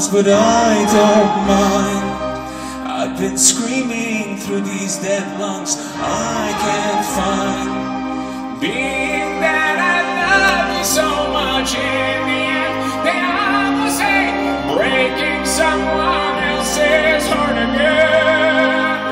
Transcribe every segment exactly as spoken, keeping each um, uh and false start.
arms, but I don't mind. I've been screaming through these dead lungs, I can't find. Being that I love you so much, in the end, then I will say, breaking someone else's heart again.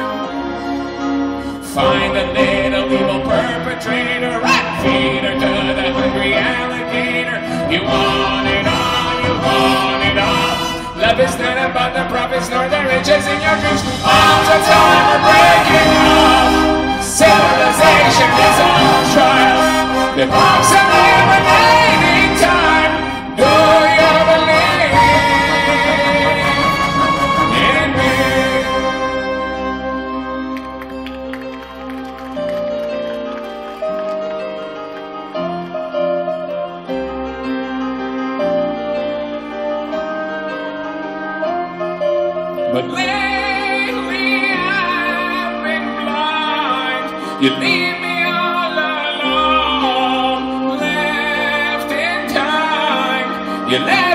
Find a little evil perpetrator, and feed her to the hungry alligator. You want it all, you want it all. Love is not about the profits nor the riches in your dreams. All the time we're breaking off. Civilization is on trial. The box of eliminating time. Do you believe in me? But lately I've been blind. You leave me all alone, left in time. You left